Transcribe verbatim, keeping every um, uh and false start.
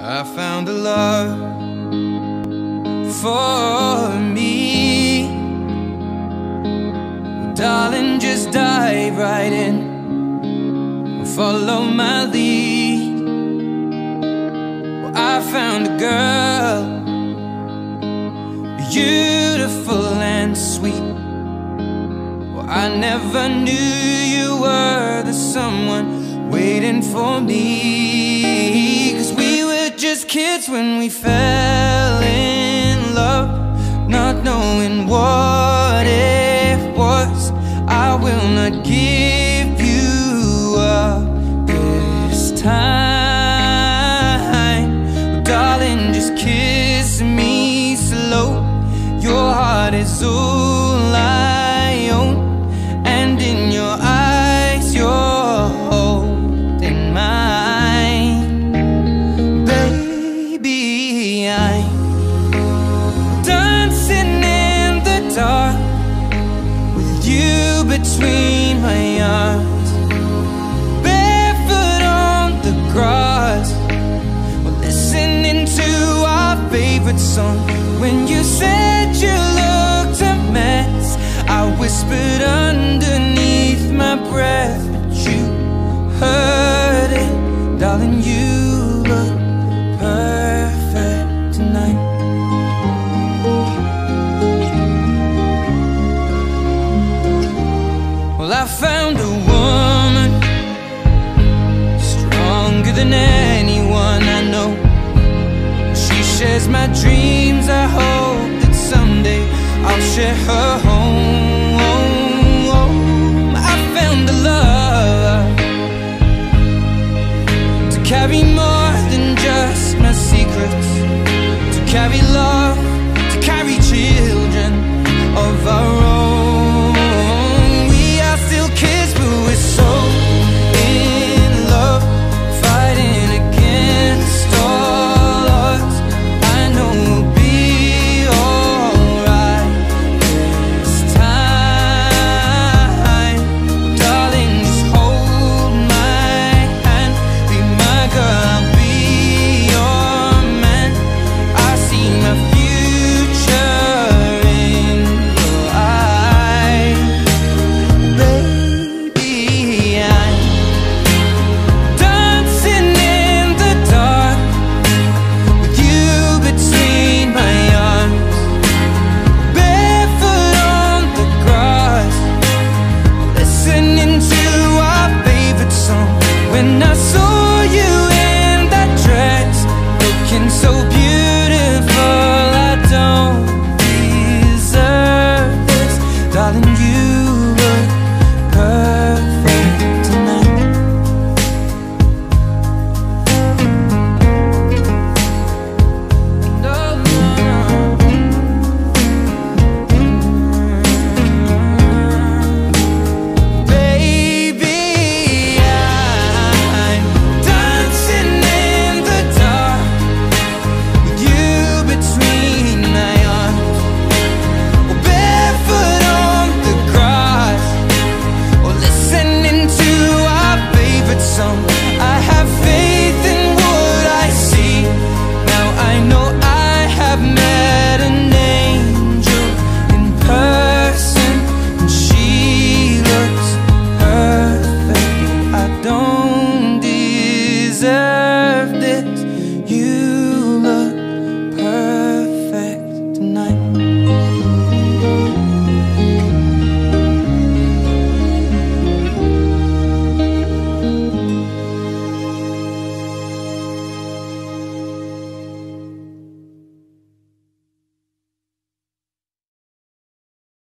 I found a love for me. Well, darling, just dive right in, follow my lead. Well, I found a girl, beautiful and sweet. Well, I never knew you were the someone waiting for me. 'Cause we were just kids when we fell in love, not knowing what it was. I will not give you up this time. Well, darling, just kiss me slow. Your heart is all I own, and in your eyes you're holding mine. Baby, I'm dancing in the dark with you between my arms, barefoot on the grass. We're listening to our favorite song. When you said you looked a mess, I whispered underneath my breath, but you heard it. Darling, you look perfect tonight. Well, I found a woman stronger than anyone I know. She shares my dreams. I hope that someday I'll share her home. I found a love to carry more than just my secrets, to carry love, to carry children of our own. We are still kids, but we're so in love, fighting against all odds. I know we'll be alright this time. Darling, just hold my hand, be my girl, I'll be your man. I see my future in your eyes. Baby, I'm dancing in the dark with you between my arms, barefoot on the grass, listening to our favorite song. When I saw